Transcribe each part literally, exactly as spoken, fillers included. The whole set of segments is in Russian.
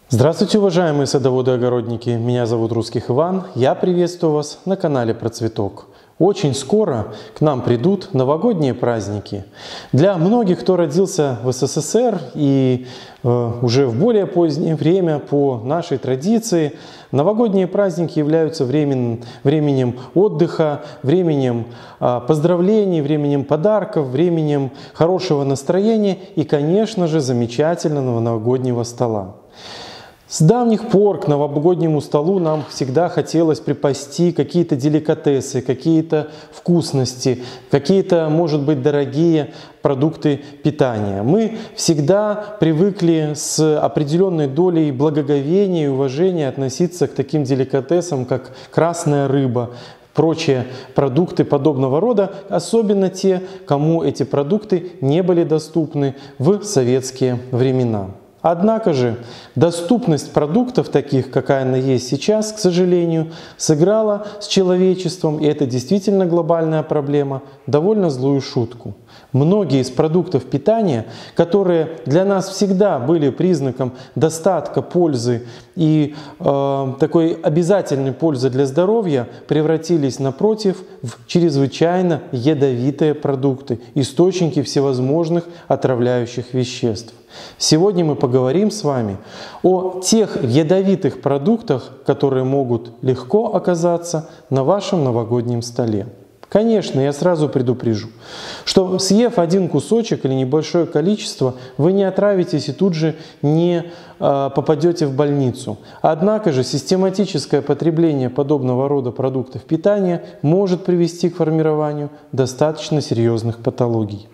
Здравствуйте, уважаемые садоводы и огородники! Меня зовут Русских Иван. Я приветствую вас на канале Про Цветок. Очень скоро к нам придут новогодние праздники. Для многих, кто родился в СССР и э, уже в более позднее время по нашей традиции, новогодние праздники являются времен, временем отдыха, временем э, поздравлений, временем подарков, временем хорошего настроения и, конечно же, замечательного новогоднего стола. С давних пор к новогоднему столу нам всегда хотелось припасти какие-то деликатесы, какие-то вкусности, какие-то, может быть, дорогие продукты питания. Мы всегда привыкли с определенной долей благоговения и уважения относиться к таким деликатесам, как красная рыба, прочие продукты подобного рода, особенно те, кому эти продукты не были доступны в советские времена. Однако же доступность продуктов, таких, какая она есть сейчас, к сожалению, сыграла с человечеством, и это действительно глобальная проблема, довольно злую шутку. Многие из продуктов питания, которые для нас всегда были признаком достатка, пользы и э, такой обязательной пользы для здоровья, превратились, напротив, в чрезвычайно ядовитые продукты, источники всевозможных отравляющих веществ. Сегодня мы поговорим с вами о тех ядовитых продуктах, которые могут легко оказаться на вашем новогоднем столе. Конечно, я сразу предупрежу, что съев один кусочек или небольшое количество, вы не отравитесь и тут же не э, попадете в больницу. Однако же систематическое потребление подобного рода продуктов питания может привести к формированию достаточно серьезных патологий.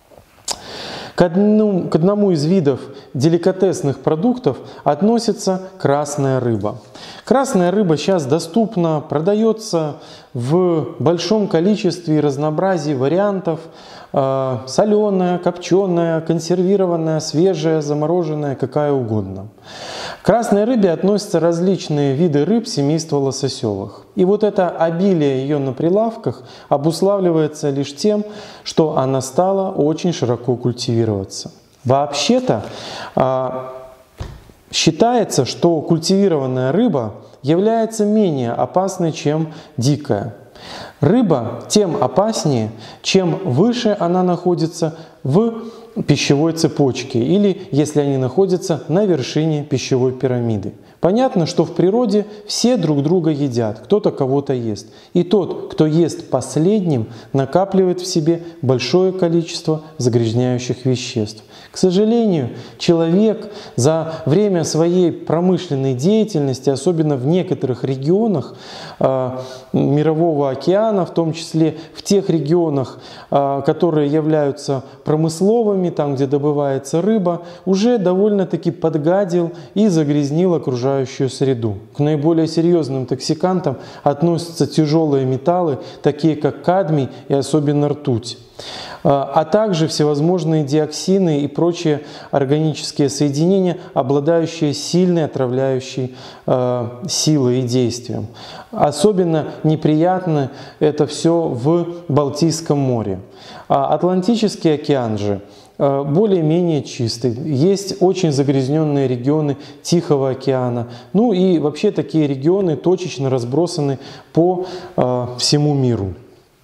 К одному, к одному из видов деликатесных продуктов относится красная рыба. Красная рыба сейчас доступна, продается в большом количестве и разнообразии вариантов. Э, соленая, копченая, консервированная, свежая, замороженная, какая угодно. К красной рыбе относятся различные виды рыб семейства лососевых. И вот это обилие ее на прилавках обуславливается лишь тем, что она стала очень широко культивироваться. Вообще-то э, считается, что культивированная рыба является менее опасной, чем дикая. Рыба тем опаснее, чем выше она находится в пищевой цепочке или если они находятся на вершине пищевой пирамиды. Понятно, что в природе все друг друга едят, кто-то кого-то ест. И тот, кто ест последним, накапливает в себе большое количество загрязняющих веществ. К сожалению, человек за время своей промышленной деятельности, особенно в некоторых регионах э, Мирового океана, в том числе в тех регионах, э, которые являются промысловыми, там, где добывается рыба, уже довольно-таки подгадил и загрязнил окружающую среду. К наиболее серьезным токсикантам относятся тяжелые металлы, такие как кадмий и особенно ртуть, а также всевозможные диоксины и прочие органические соединения, обладающие сильной отравляющей э, силой и действием. Особенно неприятно это все в Балтийском море. А Атлантический океан же более-менее чистый. Есть очень загрязненные регионы Тихого океана. Ну и вообще такие регионы точечно разбросаны по э, всему миру.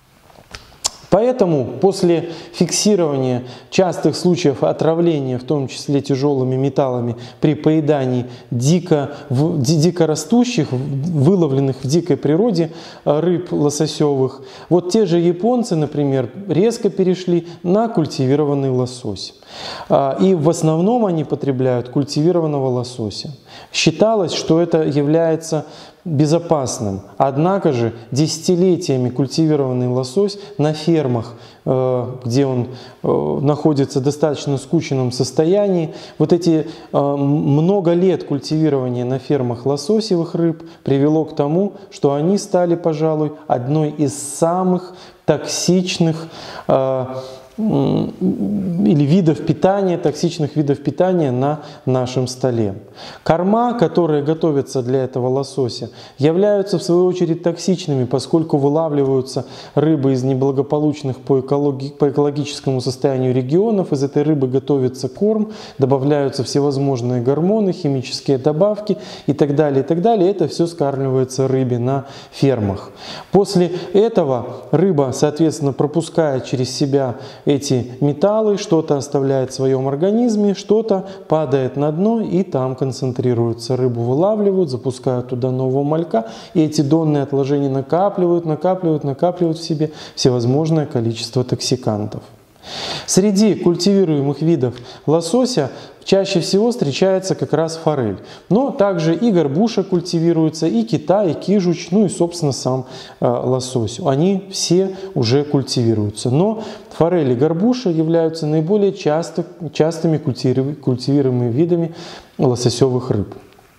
Поэтому после фиксирования частых случаев отравления, в том числе тяжелыми металлами, при поедании дико, в, дико растущих, выловленных в дикой природе рыб лососевых, вот те же японцы, например, резко перешли на культивированный лосось. И в основном они потребляют культивированного лосося. Считалось, что это является безопасным. Однако же десятилетиями культивированный лосось на фермах, где он находится в достаточно скученном состоянии, вот эти много лет культивирования на фермах лососевых рыб привело к тому, что они стали, пожалуй, одной из самых токсичных или видов питания, токсичных видов питания на нашем столе. Корма, которые готовятся для этого лосося, являются в свою очередь токсичными, поскольку вылавливаются рыбы из неблагополучных по, экологи, по экологическому состоянию регионов. Из этой рыбы готовится корм, добавляются всевозможные гормоны, химические добавки и так далее, и так далее. Это все скармливается рыбе на фермах. После этого рыба, соответственно, пропускает через себя эти металлы, что-то оставляет в своем организме, что-то падает на дно и там концентрируется. Рыбу вылавливают, запускают туда нового малька, и эти донные отложения накапливают, накапливают, накапливают в себе всевозможное количество токсикантов. Среди культивируемых видов лосося чаще всего встречается как раз форель. Но также и горбуша культивируется, и кита, и кижуч, ну и, собственно, сам э, лосось. Они все уже культивируются. Но форель и горбуша являются наиболее часто, частыми культивируемыми видами лососевых рыб.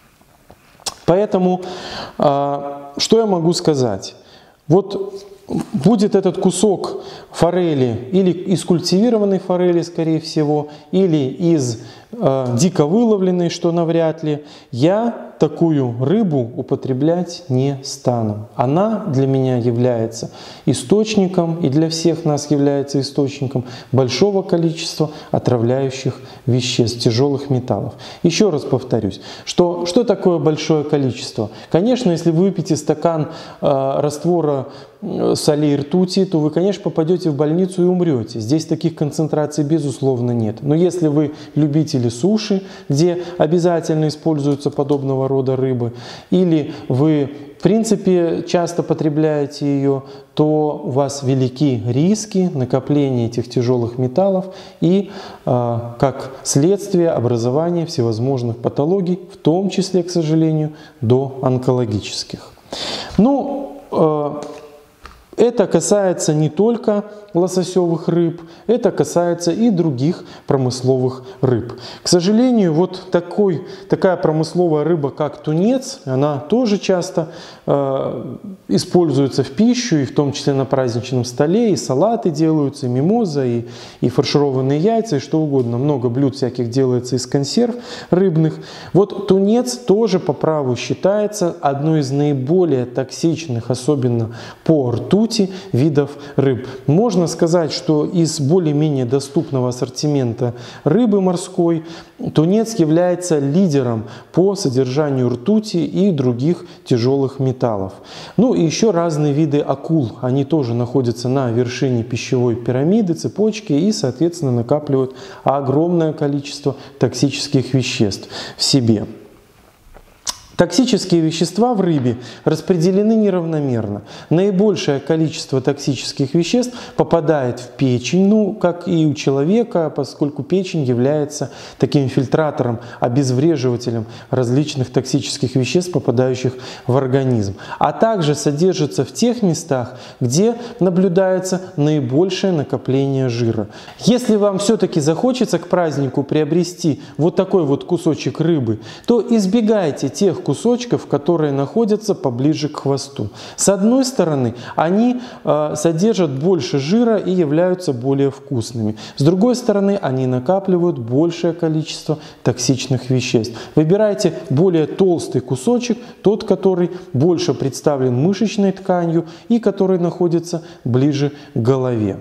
Поэтому, э, что я могу сказать? Вот будет этот кусок форели или из культивированной форели, скорее всего, или из э, дико выловленной, что навряд ли, я такую рыбу употреблять не стану. Она для меня является источником, и для всех нас является источником большого количества отравляющих веществ, тяжелых металлов. Еще раз повторюсь, что, что такое большое количество? Конечно, если вы выпьете стакан э, раствора солей ртути, то вы, конечно, попадете в больницу и умрете. Здесь таких концентраций, безусловно, нет. Но если вы любители суши, где обязательно используются подобного рода рыбы, или вы, в принципе, часто потребляете ее, то у вас велики риски накопления этих тяжелых металлов и, э, как следствие, образования всевозможных патологий, в том числе, к сожалению, до онкологических. Ну, э, это касается не только лососевых рыб, это касается и других промысловых рыб. К сожалению, вот такой, такая промысловая рыба, как тунец, она тоже часто э, используется в пищу, и в том числе на праздничном столе, и салаты делаются, и мимоза, и, и фаршированные яйца, и что угодно. Много блюд всяких делается из консерв рыбных. Вот тунец тоже по праву считается одной из наиболее токсичных, особенно по ртути, видов рыб. Можно сказать, что из более-менее доступного ассортимента рыбы морской тунец является лидером по содержанию ртути и других тяжелых металлов. Ну и еще разные виды акул. Они тоже находятся на вершине пищевой пирамиды, цепочки и, соответственно, накапливают огромное количество токсических веществ в себе. Токсические вещества в рыбе распределены неравномерно. Наибольшее количество токсических веществ попадает в печень, ну, как и у человека, поскольку печень является таким фильтратором, обезвреживателем различных токсических веществ, попадающих в организм. А также содержится в тех местах, где наблюдается наибольшее накопление жира. Если вам все-таки захочется к празднику приобрести вот такой вот кусочек рыбы, то избегайте тех кусочков, кусочков, которые находятся поближе к хвосту. С одной стороны, они э, содержат больше жира и являются более вкусными. С другой стороны, они накапливают большее количество токсичных веществ. Выбирайте более толстый кусочек, тот, который больше представлен мышечной тканью и который находится ближе к голове.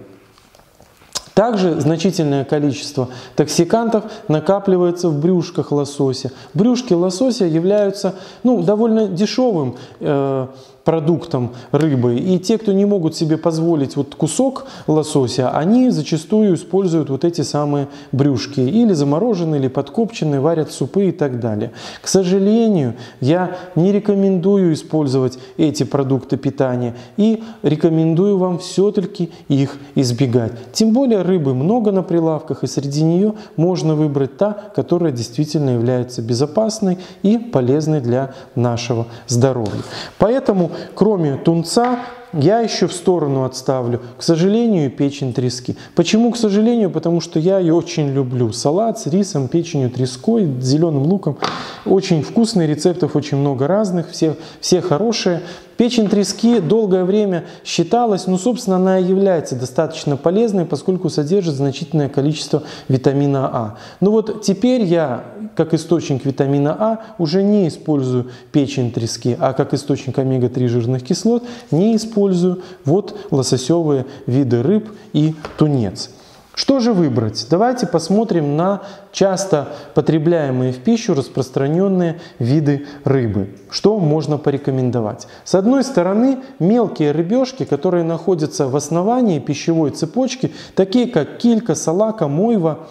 Также значительное количество токсикантов накапливается в брюшках лосося. Брюшки лосося являются ну, довольно дешевым э, продуктом рыбы. И те, кто не могут себе позволить вот кусок лосося, они зачастую используют вот эти самые брюшки. Или замороженные, или подкопченные, варят супы и так далее. К сожалению, я не рекомендую использовать эти продукты питания и рекомендую вам все-таки их избегать. Тем более рыбы много на прилавках, и среди нее можно выбрать та, которая действительно является безопасной и полезной для нашего здоровья. Поэтому, кроме тунца, я еще в сторону отставлю, к сожалению, печень трески. Почему к сожалению? Потому что я ее очень люблю. Салат с рисом, печенью, треской, зеленым луком. Очень вкусный, рецептов очень много разных, все, все хорошие. Печень трески долгое время считалась, ну, собственно, она и является достаточно полезной, поскольку содержит значительное количество витамина А. Ну вот теперь я, как источник витамина А, уже не использую печень трески, а как источник омега три жирных кислот не использую вот лососевые виды рыб и тунец. Что же выбрать? Давайте посмотрим на часто потребляемые в пищу распространенные виды рыбы. Что можно порекомендовать? С одной стороны, мелкие рыбешки, которые находятся в основании пищевой цепочки, такие как килька, салака, мойва,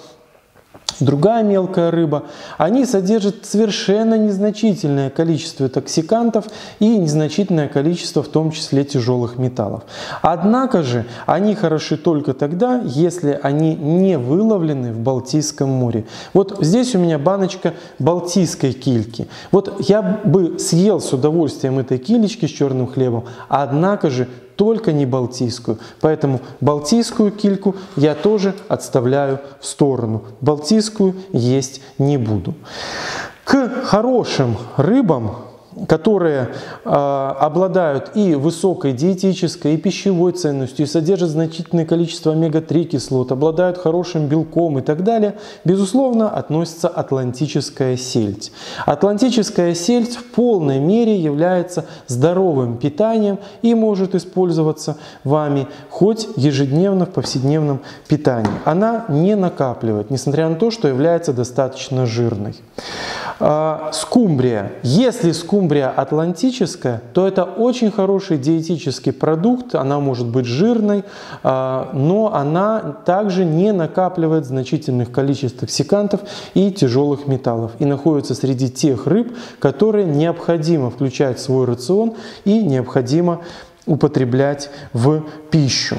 другая мелкая рыба, они содержат совершенно незначительное количество токсикантов и незначительное количество, в том числе, тяжелых металлов. Однако же они хороши только тогда, если они не выловлены в Балтийском море. Вот здесь у меня баночка балтийской кильки. Вот я бы съел с удовольствием этой килечки с черным хлебом, однако же только не балтийскую. Поэтому балтийскую кильку я тоже отставляю в сторону. Балтийскую есть не буду. К хорошим рыбам, которые э, обладают и высокой диетической, и пищевой ценностью, и содержат значительное количество омега три кислот, обладают хорошим белком и так далее, безусловно, относится атлантическая сельдь. Атлантическая сельдь в полной мере является здоровым питанием и может использоваться вами хоть ежедневно в повседневном питании. Она не накапливает, несмотря на то, что является достаточно жирной. Э, скумбрия. Если скумбрия атлантическая, то это очень хороший диетический продукт, она может быть жирной, но она также не накапливает значительных количеств токсикантов и тяжелых металлов и находится среди тех рыб, которые необходимо включать в свой рацион и необходимо употреблять в пищу.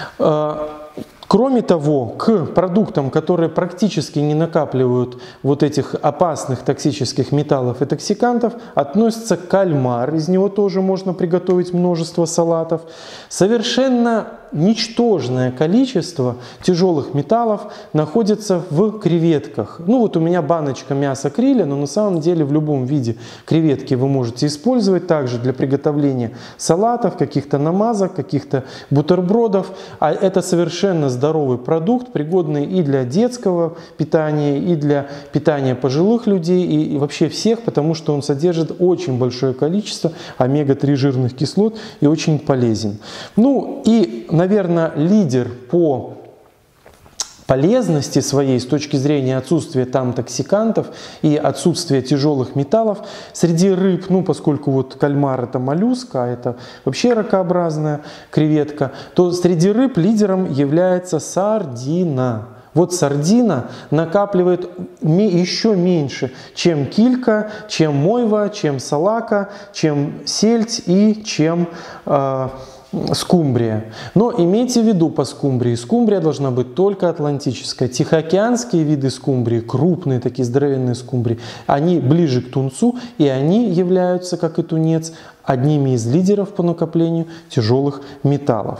Кроме того, к продуктам, которые практически не накапливают вот этих опасных токсических металлов и токсикантов, относится кальмар. Из него тоже можно приготовить множество салатов. Совершенно ничтожное количество тяжелых металлов находится в креветках. Ну вот у меня баночка мяса криля, но на самом деле в любом виде креветки вы можете использовать также для приготовления салатов, каких-то намазок, каких-то бутербродов. А это совершенно здоровый продукт, пригодный и для детского питания, и для питания пожилых людей, и вообще всех, потому что он содержит очень большое количество омега три жирных кислот и очень полезен. Ну и, наверное, лидер по полезности своей с точки зрения отсутствия там токсикантов и отсутствия тяжелых металлов среди рыб, ну поскольку вот кальмар это моллюска, а это вообще ракообразная креветка, то среди рыб лидером является сардина. Вот сардина накапливает еще меньше, чем килька, чем мойва, чем салака, чем сельдь и чем э, скумбрия. Но имейте в виду по скумбрии, скумбрия должна быть только атлантическая. Тихоокеанские виды скумбрии, крупные такие здоровенные скумбрии, они ближе к тунцу, и они являются, как и тунец, одними из лидеров по накоплению тяжелых металлов.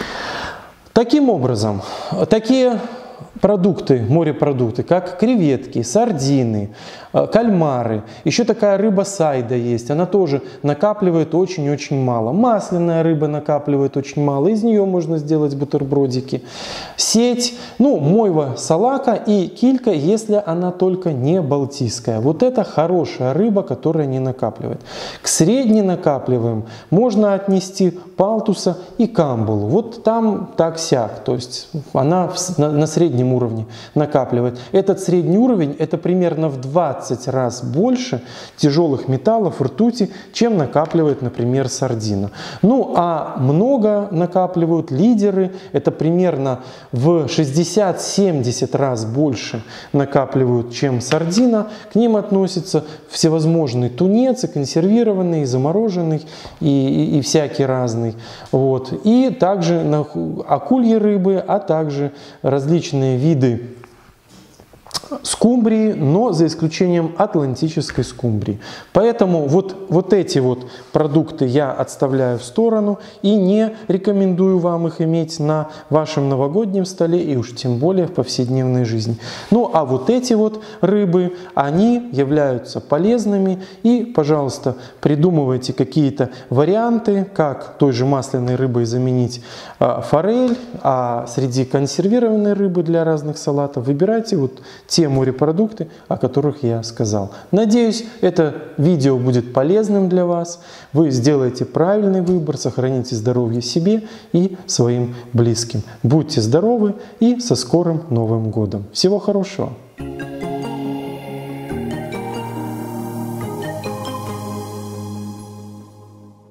Таким образом, такие продукты, морепродукты, как креветки, сардины, кальмары. Еще такая рыба сайда есть, она тоже накапливает очень-очень мало. Масляная рыба накапливает очень мало, из нее можно сделать бутербродики. Сеть, ну, мойва, салака и килька, если она только не балтийская. Вот это хорошая рыба, которая не накапливает. К средненакапливаемым можно отнести палтуса и камбулу. Вот там так-сяк, то есть она на, на среднем уровне накапливает. Этот средний уровень это примерно в двадцать раз больше тяжелых металлов, ртути, чем накапливает, например, сардина. Ну а много накапливают лидеры, это примерно в шестьдесят-семьдесят раз больше накапливают, чем сардина. К ним относятся всевозможный тунец, и консервированный, и замороженный, и, и, и всякий разный. Вот. И также акульи рыбы, а также различные виды скумбрии, но за исключением атлантической скумбрии. Поэтому вот, вот эти вот продукты я отставляю в сторону и не рекомендую вам их иметь на вашем новогоднем столе и уж тем более в повседневной жизни. Ну а вот эти вот рыбы, они являются полезными, и, пожалуйста, придумывайте какие-то варианты, как той же масляной рыбой заменить э, форель, а среди консервированной рыбы для разных салатов выбирайте вот те морепродукты, о которых я сказал. Надеюсь, это видео будет полезным для вас. Вы сделаете правильный выбор, сохраните здоровье себе и своим близким. Будьте здоровы и со скорым Новым годом. Всего хорошего!